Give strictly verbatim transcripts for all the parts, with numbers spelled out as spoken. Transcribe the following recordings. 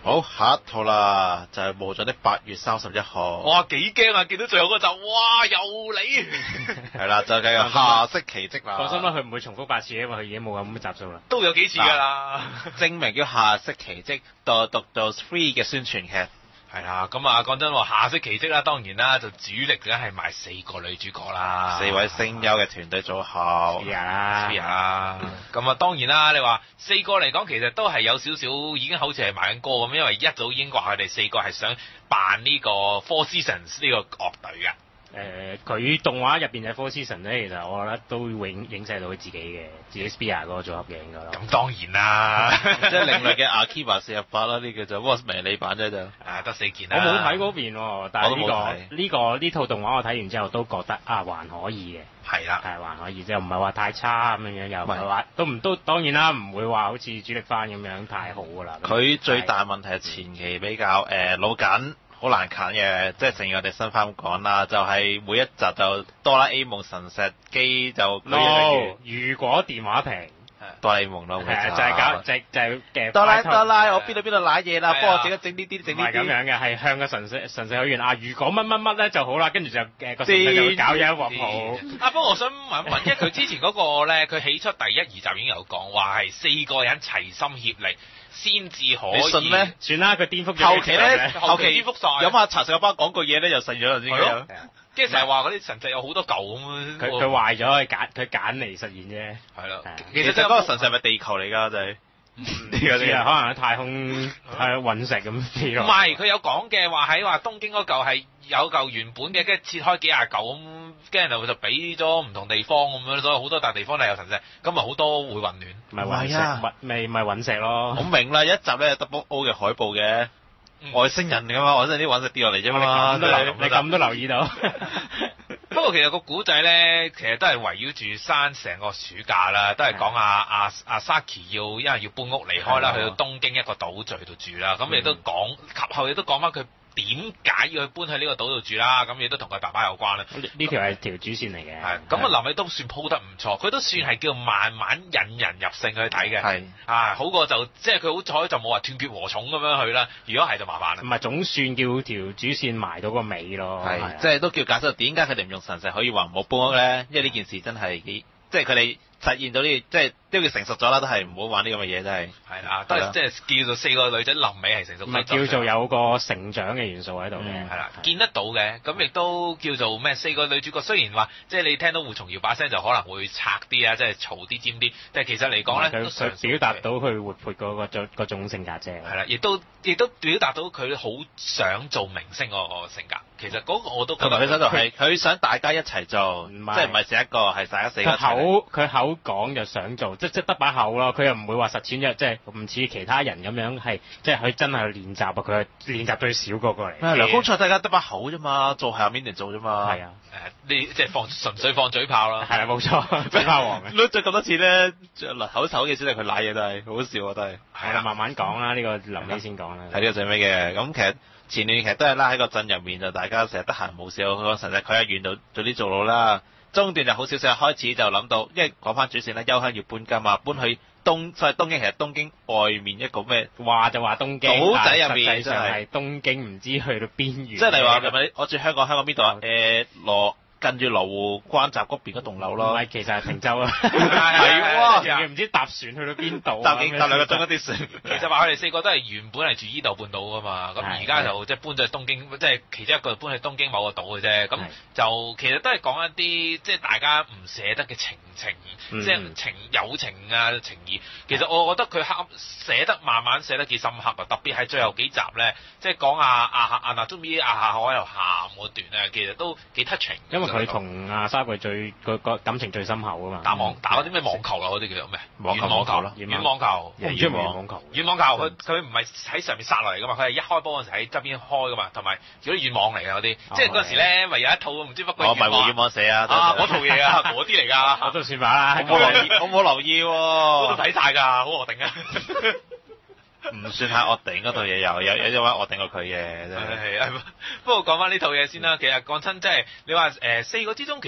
好，下一套啦，就係無盡的八月三十一號。 哇，幾驚啊！見到最後嗰集，哇，又嚟。 係啦，就繼續夏色奇蹟啦。 放心啦，佢唔會重複八次，因為佢已經冇咁集數啦。 都有幾次㗎啦。 證明叫夏色奇蹟，到讀到 three 嘅宣傳劇。 係啦，咁啊講真喎，夏色奇蹟啦，當然啦，就主力梗係賣四個女主角啦， 四位聲優嘅團隊組合。 Sphere 啦 Sphere 啦，咁啊當然啦，你話四個嚟講，其實都係有少少已經好似係賣緊歌咁，因為一早已經話佢哋四個係想扮呢個 Four Seasons 呢個樂隊嘅。 誒，佢、呃、動畫入邊嘅 Four Seasons 咧，其實我覺得都會影影射到佢自己嘅，自己 Sphere 嗰個組合嘅應該咯。 咁當然啦， 即係另類嘅 Akiba 四十八啦，呢個就 What's 迷你版啫就。 誒得四件啦。 我冇睇嗰邊喎，但係呢、呢個呢、呢個呢套動畫我睇完之後都覺得啊還可以嘅。 係啦， 係還可以，即係唔係話太差咁樣樣，又唔係話都唔都當然啦，唔會話好似主力番咁樣太好㗎啦。 佢最大問題係前期比較誒、呃、老緊。好難啃嘅，即係正如我哋新番咁講啦，就係、是、每一集就哆啦 A 夢神石機就舉 ，no，如果電話屏， 哆啦 A 夢咯， 係就係搞就就係嘅。 哆啦哆啦，我邊度邊度揦嘢啦，幫我整一整呢啲整呢啲。唔係咁樣嘅，係向個神石神石許願啊！如果乜乜乜咧就好啦，跟住就誒個神石就會搞嘢一鑊泡。 啊，不過我想問一問，因為佢之前嗰個咧，佢起出第一二集已經有講話係四個人齊心協力。先至可以。 你信咩？ 算啦，佢顛覆咗。 後期咧， 後期顛覆晒。 飲下茶食個包講句嘢咧，就信咗啦先。係咯。 即係成日話嗰啲神石有好多嚿咁。 佢佢壞咗，佢揀佢揀嚟實現啫。 係咯。 其實嗰個神石係咪地球嚟㗎？就係。 呢個啲啊，可能喺太空係隕石咁飛落。 唔係，佢有講嘅話喺話東京嗰嚿係有嚿原本嘅，跟住切開幾廿嚿咁，跟住就就俾咗唔同地方咁樣，所以好多笪地方都有神石，咁咪好多會混亂。 咪隕石，咪咪隕石咯。 我明啦，一集咧 Double O 嘅海報嘅。外星人㗎嘛，外星人啲隕石跌落嚟啫嘛， 你咁都留意到。 不過其實個古仔咧，其實都係圍繞住山成個暑假啦，都係講阿阿阿 Saki 要因為要搬屋離開啦，去到東京一個島嶼度住啦，咁亦都講及後亦都講翻佢點解要去搬去呢個島度住啦，咁亦都同佢爸爸有關啦。 呢條係條主線嚟嘅。係。 咁啊，臨尾都算鋪得唔錯，佢都算係叫慢慢引人入勝去睇嘅。係。啊，好過就即係佢好彩就冇話斷絕和蟲咁樣去啦，如果係就麻煩啦。 唔係總算叫條主線埋到個尾咯。 係。即係都叫解釋點解佢哋唔用神石可以話唔好搬屋咧？因為呢件事真係幾，即係佢哋實現到呢，即係都叫成熟咗啦，都係唔好玩呢咁嘅嘢，真係。係啦，都係即係叫做四個女仔臨尾係成熟。唔係叫做有個成長嘅元素喺度嘅。 係啦，見得到嘅，咁亦都叫做咩？四個女主角雖然話即係你聽到胡松瑤把聲就可能會拆啲啊，即係嘈啲尖啲，但係其實嚟講咧， 佢表達到佢活潑嗰個種嗰種性格啫。 係啦，亦都亦都表達到佢好想做明星嗰個性格。其實嗰個我都覺得佢喺度係佢想大家一齊做，即係唔係寫一個係大家四個。 佢口佢口講就想做，即即得把口咯。佢又唔會話實踐嘅，即係唔似其他人咁樣係，即係佢真係練習啊！佢係練習最少個過嚟。 梁公菜大家得把口啫嘛，做下面嚟做啫嘛。 係啊， 誒呢即係放純粹放嘴炮啦。 係啊，冇錯，嘴炮王嘅。 攞咗咁多次咧，嗱口手嘅先係佢賴嘢都係好笑啊，都係。 係啦，慢慢講啦，呢個臨尾先講啦。 係呢個最尾嘅，咁其實。前段劇都係啦，喺個鎮入面就大家成日得閒冇事，個神石佢喺遠度做啲做佬啦。中段就好少少，開始就諗到，因為講翻主線啦，優香要搬家嘛，搬去東，所以東京其實東京外面一個咩話就話東京島仔入面， 實際上係東京唔知去到邊緣。 即係例如話係咪？我住香港，香港邊度啊？誒羅。近住羅湖關閘嗰邊嗰棟樓咯， 唔係，其實係平洲啊， 係喎， 唔知搭船去到邊度， 搭幾搭兩個鐘一啲船。 其實話佢哋四個都係原本係住伊豆半島噶嘛，咁而家就即係搬咗去東京，即係其中一個搬去東京某個島嘅啫。咁就其實都係講一啲即係大家唔捨得嘅情情，即係情友情啊情義。其實我覺得佢刻寫得慢慢寫得幾深刻啊，特別係最後幾集咧，即係講阿阿阿娜中意阿夏海喺度喊嗰段咧，其實都幾 touching。因為佢同阿沙季最個個感情最深厚啊嘛， 打網打嗰啲咩網球啊嗰啲叫做咩？ 網球網球咯， 軟網球， 我唔中意網球。 軟網球佢佢唔係喺上面殺落嚟噶嘛，佢係一開波嗰陣時喺側邊開噶嘛，同埋嗰啲軟網嚟嘅嗰啲，即係嗰陣時咧咪有一套唔知乜鬼軟網。我咪會軟網寫啊！ 啊嗰套嘢啊，嗰啲嚟㗎， 我都算吧啦。 我冇留意，我冇留意喎。 我都睇晒㗎，好惡頂啊！ 唔算係惡頂嗰套嘢，有有有一位惡頂過佢嘅，真係。 不過講翻呢套嘢先啦，其實講親即係你話誒四個之中，其實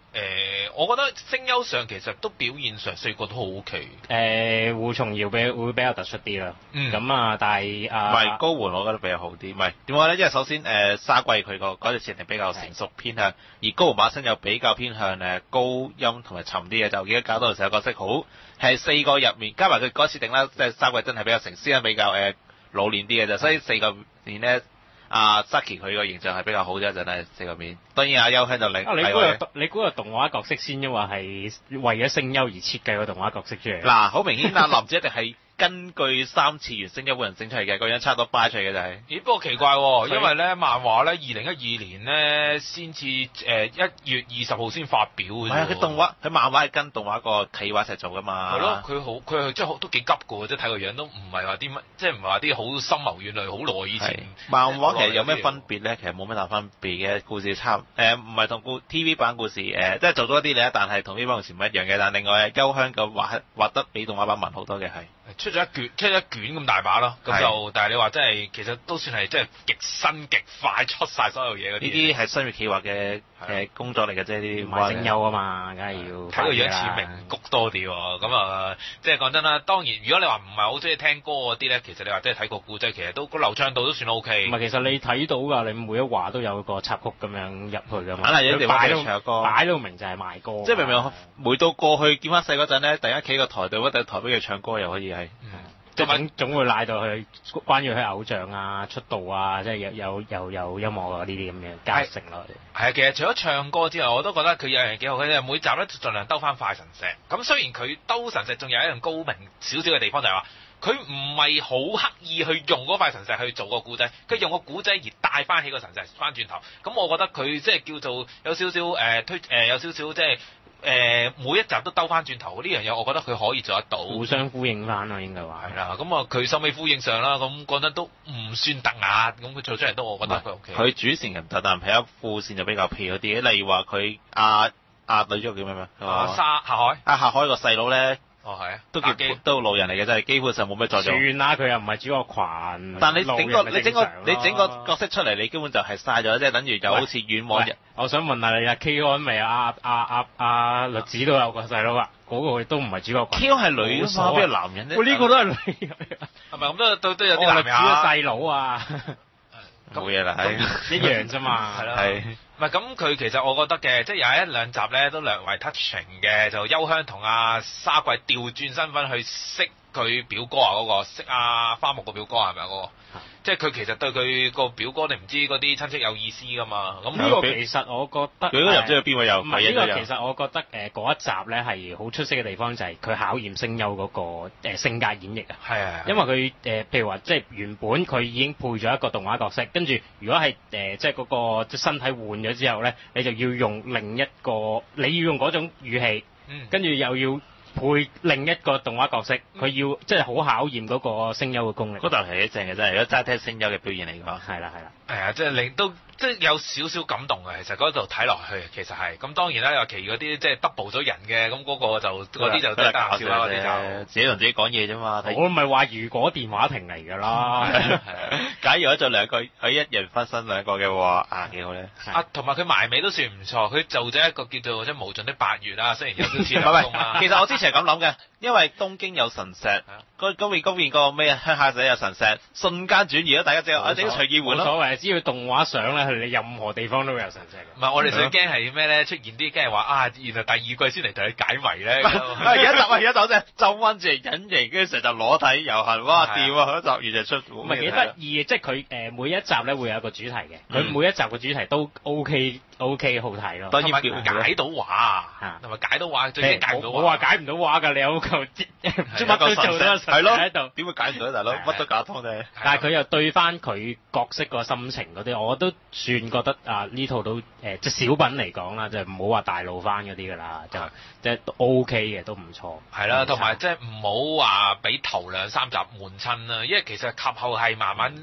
誒、我覺得聲優上其實都表現上四個都好 OK。 誒胡松耀比會比較突出啲啦。 嗯。 咁啊，但係啊， 唔係高援，我覺得比較好啲。唔係點解咧？因為首先誒、呃、沙季佢個嗰隻設定比較成熟偏向，而高援把聲又比較偏向誒高音同埋沉啲嘅，就已經搞到成個角色好係四個入面加埋佢嗰設定啦，即係沙季真係比較成先比較誒、呃、老練啲嘅就，所以四個面咧。阿 Saki 佢個形象係比較好啫，真係四個面。當然阿優香就另。 啊，你估個你估個動畫角色先，因為係為咗聲優而設計個動畫角色出嚟。 嗱，好明顯啊，林子一定係根據三次元聲優本人整出嚟嘅，個樣差唔多掰出嚟嘅就係、是。 咦？不過奇怪喎，因為咧漫畫咧二零一二年咧先至誒一月二十號先發表嘅。係啊， 佢動畫佢漫畫係跟動畫個企劃一齊做噶嘛。 係咯，佢好佢係即係都幾急嘅喎，即係睇個樣都唔係話啲乜，即係唔係話啲好深謀遠慮好耐以前。 漫畫其實有咩分別咧？其實冇咩大分別嘅，故事差誒唔係同故 T V 版故事誒、呃，即係做多啲咧，但係同 T V 版故事唔一樣嘅。但另外優香嘅畫畫得比動畫版文好多嘅係。 出咗一卷，出咗一卷咁大把咯，咁就，但係你話真係，其實都算係即係極新極快出晒所有嘢嗰啲。 呢啲係新月企劃嘅誒工作嚟嘅啫，呢啲唔係聲優啊嘛，梗係要睇個樣似名谷多啲喎。咁啊，即係講真啦，當然如果你話唔係好中意聽歌嗰啲咧，其實你話即係睇個故仔，其實都個流暢度都算 O K。 唔係，其實你睇到㗎，你每一話都有個插曲咁樣入去㗎嘛。 梗係有地方唱到歌， 擺到明就係賣歌。 即係明明每到過去見翻細嗰陣咧，突然間企個台度，一對台俾佢唱歌又可以係。 即係總總會拉到去關於佢偶像啊、出道啊，即係有有有有音樂啊呢啲咁嘅加成落嚟。 係啊，其實除咗唱歌之外，我都覺得佢有樣嘢幾好，佢哋每集咧盡量兜翻快神石。咁雖然佢兜神石仲有一樣高明少少嘅地方，就係話佢唔係好刻意去用嗰塊神石去做個古仔，佢用個古仔而帶翻起個神石翻轉頭。咁我覺得佢即係叫做有少少誒、呃、推誒、呃、有少少即係。誒、呃、每一集都兜翻轉頭呢樣嘢，我覺得佢可以做得到， 互相呼應翻咯，應該話係啦。咁啊，佢收尾呼應上啦，咁覺得都唔算突兀，咁佢做出嚟都我覺得佢 O K。佢主線人特，但係一副線就比較撇嗰啲，例如話佢阿阿女主角叫咩咩？ 阿沙夏海。 阿夏海個細佬咧。 哦，係啊， 都叫都路人嚟嘅，真係基本上冇咩作用。 算啦，佢又唔係主角群。 但你整個你整個你整個角色出嚟，你根本就係嘥咗，即係等於就好似遠網人。 我想問下你啊 K O 咪啊啊啊啊律子都有個細佬啊，嗰、那個都唔係主角群。 K O 係女啊嘛，邊係男人咧？ 呢、這個都係女。係咪咁都都都有啲男人啊？細佬啊， 冇嘢啦，係一樣啫嘛。 係咯。係。唔係咁，佢其實我覺得嘅，即係有一兩集咧都略為 touching 嘅，就優香同阿沙季調轉身份去識佢表哥啊嗰、那個，識阿花木個表哥係咪啊嗰個？即係佢其實對佢個表哥，你唔知嗰啲親戚有意思噶嘛？咁呢個其實我覺得， 佢都又唔知邊位有。 唔係呢個其實我覺得誒嗰、呃、一集咧係好出色嘅地方就係佢考驗聲優嗰個、呃、性格演繹啊。 係啊。因為佢誒、呃、譬如話即係原本佢已經配咗一個動畫角色，跟住如果係誒、呃、即係嗰個即身體換咗之後咧，你就要用另一個你要用嗰種語氣，嗯、跟住又要配另一個動畫角色，佢、嗯、要即係好考驗嗰個聲優嘅功力。 嗰度係一正嘅真係，如果齋聽聲優嘅表現嚟講， 係啦係啦。 係啊，即係令都即係有少少感動嘅，其實嗰度睇落去其實係。咁當然啦，有其餘嗰啲即係 double 咗人嘅，咁嗰個就嗰啲就真係搞笑啦，嗰啲就自己同自己講嘢啫嘛。 我唔係話如果電話亭嚟㗎啦。 假如咗兩個佢一人分身兩個嘅話，啊幾好咧。 啊，同埋佢埋尾都算唔錯，佢做咗一個叫做即係無盡的八月啦，雖然有少少流動啦。 其實我之前係咁諗嘅，因為東京有神石，嗰嗰邊嗰邊個咩鄉下仔有神石，瞬間轉移咗，大家只啊整隨意換咯。 冇所謂，只要動畫上咧，你任何地方都會有神石嘅。 唔係，我哋最驚係咩咧？出現啲驚係話啊，原來第二季先嚟同你解謎咧。 而家集啊，而家集啫，就溫住隱形，跟住成日就裸體遊行，哇掂啊！嗰集完就出， 唔係幾得意嘅，即係佢誒每一集咧會有一個主題嘅，佢、嗯、每一集嘅主題都 OK OK 好睇咯。 當然解到話，同埋解到話，最驚解唔到話。 我話解唔到話㗎，你有嚿乜都做到神咯喺度， 點會解唔到大佬？乜都假通啫。 但係佢又對翻佢角色個心情嗰啲，我都算覺得啊呢套都誒、呃、即係小品嚟講啦，就唔好話大路翻嗰啲㗎啦，就即係都 OK 嘅，都唔錯。 係啦，同埋即係唔好話俾頭兩三集悶親啦，因為其實及後係慢慢。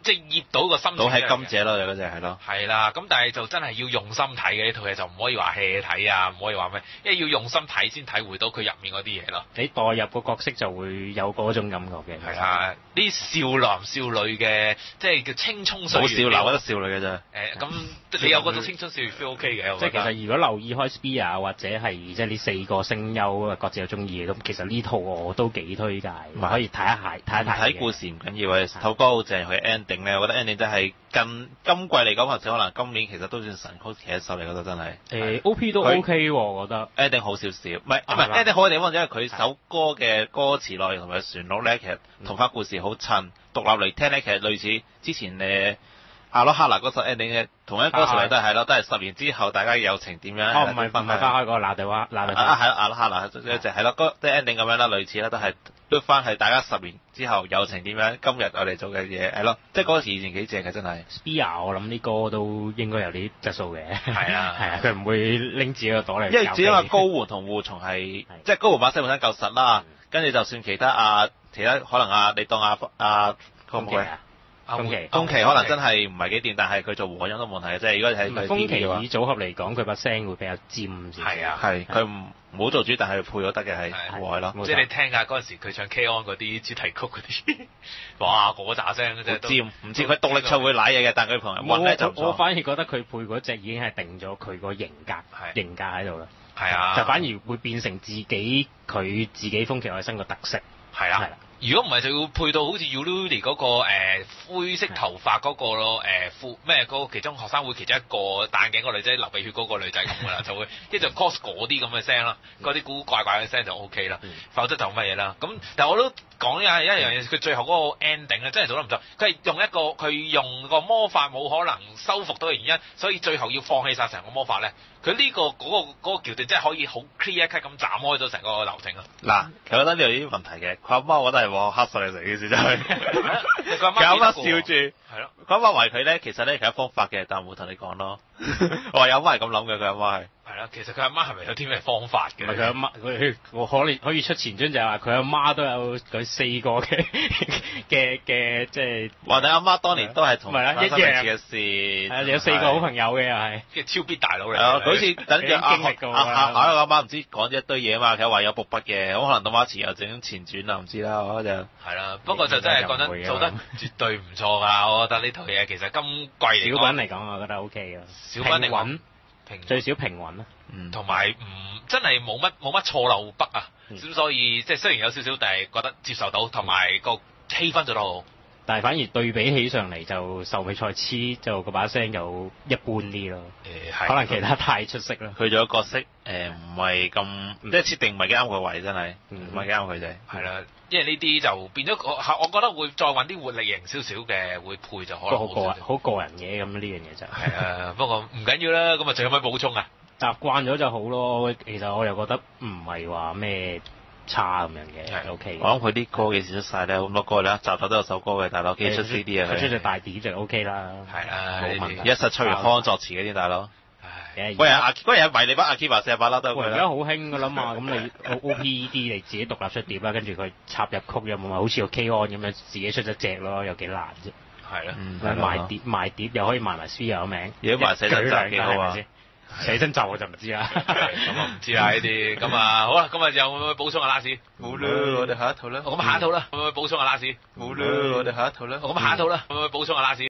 即係醃到個心情。 倒喺甘蔗咯，你嗰隻係咯。 係啦，咁但係就真係要用心睇嘅呢套嘢，就唔可以話 hea 睇啊，唔可以話咩，因為要用心睇先體會到佢入面嗰啲嘢咯。 你代入個角色就會有嗰種感覺嘅。 係啊，啲少男少女嘅即係叫青葱歲月。 冇少男，得少女嘅啫。 誒，咁你有嗰種青春歲月 feel OK 嘅。 即係其實如果留意開 Spear 或者係即係呢四個聲優各自有中意嘅，咁其實呢套我都幾推介，可以睇一下睇一睇。 睇故事唔緊要嘅，首歌好正，佢 ending 咧，我覺得 ending 真係近今季嚟講，或者可能今年其實都算神曲其一首嚟，覺得真係。 誒 O P 都 OK 喎，我覺得 ending 好少少，唔係唔係 ending 好嘅地方，因為佢首歌嘅歌詞內容同埋旋律咧，其實同翻故事好襯，獨立嚟聽咧，其實類似之前誒阿羅哈娜嗰首 ending 嘅同一歌詞嚟都係咯，都係十年之後大家嘅友情點樣？ 哦，唔係唔係翻開嗰個那對話，那對啊係咯，阿羅哈娜一隻係咯，嗰啲 ending 咁樣啦，類似啦，都係都翻係大家十年之後友情點樣？今日我哋做嘅嘢係咯，即係嗰時以前幾正嘅真係。 Spear 我諗啲歌都應該有啲質素嘅。 係啊係啊，佢唔會拎自己個朵嚟。 因為只因為高垣同戶松係即係高垣把聲本身夠實啦，跟住就算其他啊其他可能啊你當啊啊宮崎啊。 宮崎宮崎可能真係唔係幾掂，但係佢做和音都冇問題嘅，即係如果係佢宮崎以組合嚟講，佢把聲會比較尖少少。 係啊， 係佢唔唔好做主，但係配咗得嘅係和咯。 即係你聽下嗰陣時佢唱 K-On 嗰啲主題曲嗰啲，哇嗰扎聲嗰隻都尖，唔知佢獨立唱會舐嘢嘅，但係佢同人混咧就我反而覺得佢配嗰隻已經係定咗佢個型格型格喺度啦。 係啊， 就反而會變成自己佢自己風崎愛生個特色。 係啊。如果唔係就要配到好似 Yuri 嗰個、呃、灰色頭髮嗰個咯，誒副咩嗰個其中學生會其中一個戴眼鏡個女仔流鼻血嗰個女仔咁噶啦，就會跟住就 cos 嗰啲咁嘅聲啦，嗰啲古古怪怪嘅聲就 O K 啦，嗯、否則就乜嘢啦。咁但係我都講一一樣嘢，佢最後嗰個 ending 咧真係做得唔錯，佢係用一個佢用個魔法冇可能收復到嘅原因，所以最後要放棄晒成個魔法咧。佢呢、這個嗰、那個嗰、那個橋段真係可以好 clear cut 咁斬開咗成個流程啊！ 嗱，其實我覺得呢度有啲問題嘅，佢阿媽我覺得係喎黑曬你成件事真係，佢阿媽笑住，係咯，佢阿媽為佢咧，其實咧其實方法嘅，但係冇同你講咯。我話有阿媽係咁諗嘅，佢阿媽係。 係啦，其實佢阿媽係咪有啲咩方法嘅？ 唔係佢阿媽，佢我可以可以出前章就係話佢阿媽都有佢四個嘅嘅嘅即係。話你阿媽當年都係同一樣嘅事。 係啊，有四個好朋友嘅又係。 即係超必大佬嚟。 係好似等住阿經歷過阿阿阿阿媽唔知講咗一堆嘢啊嘛，佢話有伏筆嘅，咁可能到馬前又整前傳啊，唔知啦，我就係啦。不過就真係講得做得絕對唔錯㗎，我覺得呢套嘢其實今季嚟講， 小品嚟講，我覺得 O K 嘅。 小品嚟講。 最少平穩啦， 同埋唔真係冇乜冇乜錯漏筆啊，咁、嗯、所以即係雖然有少少，但係覺得接受到，同埋個氣氛做得好。 但係反而對比起上嚟就壽美賽痴就個把聲就一般啲咯， 誒可能其他太出色啦。 佢做嘅角色誒唔係咁，即係設定唔係幾啱佢位，真係唔係幾啱佢啫。 係啦，因為呢啲就變咗我我覺得會再揾啲活力型少少嘅會配就可能好個人好個人嘅咁呢樣嘢就係啊，不過唔緊要啦，咁啊仲有咩補充啊？ 習慣咗就好咯，其實我又覺得唔係話咩差咁樣嘅，O K。 我諗佢啲歌幾時出晒咧？好多歌咧，集集都有首歌嘅，大佬幾出 C D 啊？ 佢出隻大碟就 O K 啦， 係啦， 冇問題。 一實崔元康作詞嗰啲大佬， 唉， 嗰日阿嗰日迷你班阿 Kiva 四十八啦都係佢啦。 而家好興噶啦嘛，咁你 O P E D 你自己獨立出碟啦，跟住佢插入曲有冇話好似個 K-On 咁樣自己出咗隻咯，有幾難啫？ 係啦， 賣碟賣碟又可以賣埋 Spear 名， 如果賣寫真集幾好啊！ 寫真集我就唔知啦， 咁啊唔知啦呢啲，咁啊好啦，今日有冇補充阿拉士？ 冇啦，我哋下一套啦。 咁下一套啦，有冇補充阿拉士？ 冇啦，我哋下一套啦。 咁下一套啦，有冇補充阿拉士？